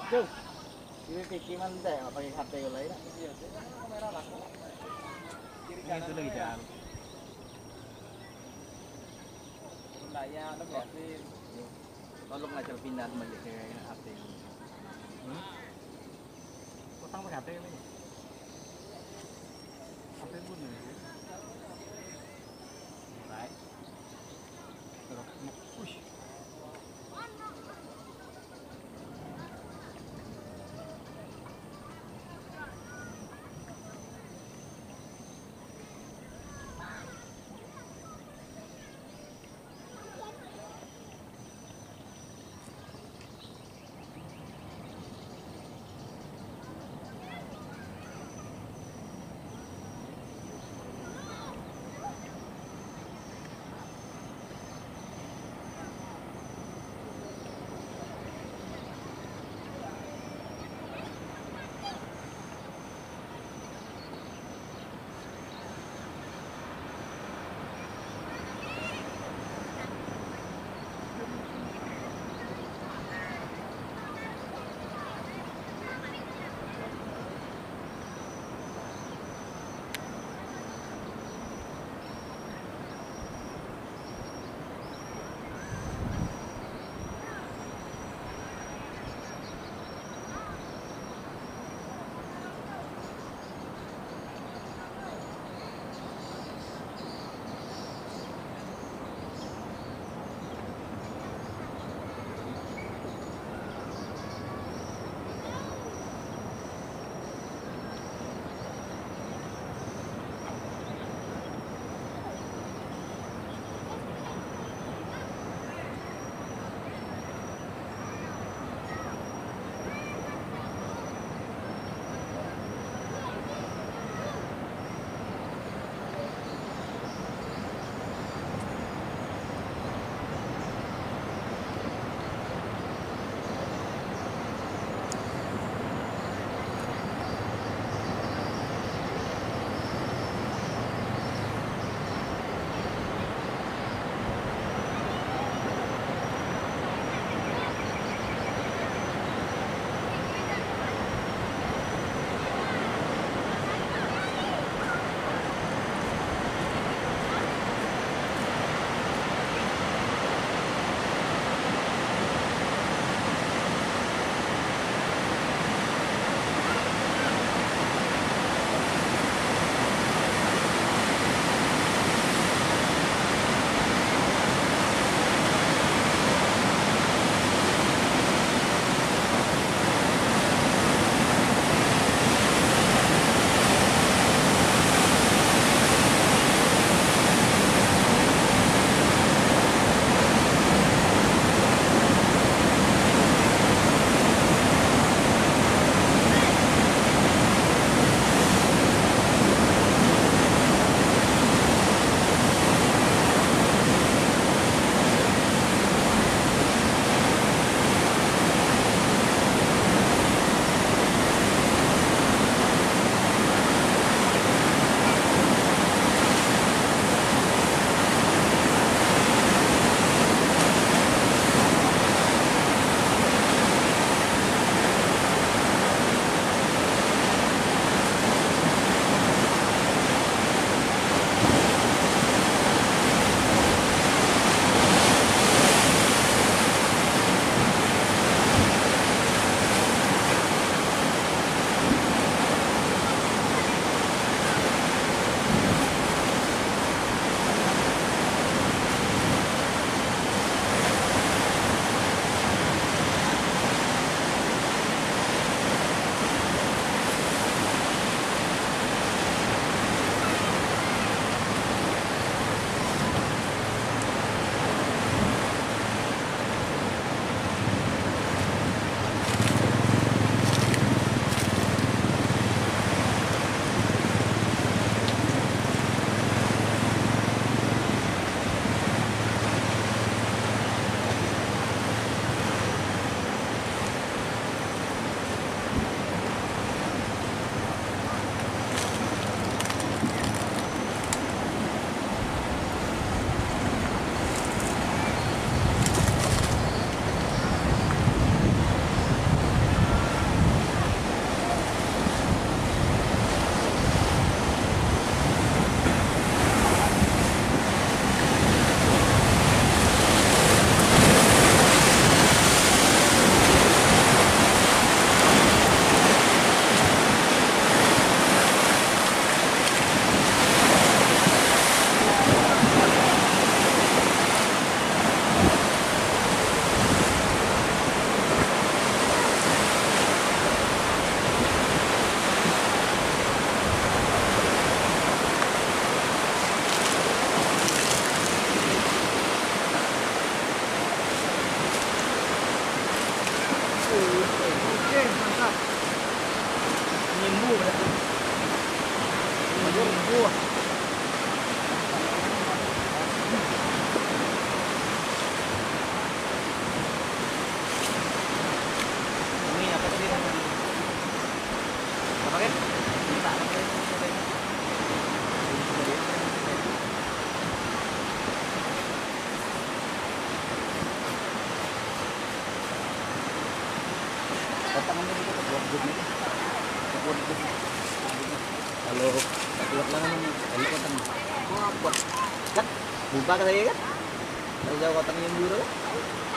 Chứ cái kim anh để mà pakai HP lấy đó. Iya, dia kan kamera laku. Kiri Ini kanan itu lagi jalan. turun daya lo liatin. Kalau ngajak pindah balik ke HP. Hmm? Kau pakai HP lagi? HP pun nih. Right. Terus, push. Wah. Ini apa tadi namanya? Apa kan? Minta apa tadi? Potongannya juga buat gini. Buat gini. Kalau buat lang naman ay kotang. Buat. Kan? Buka ka saya kan? Kalau jauh kotang yung buro.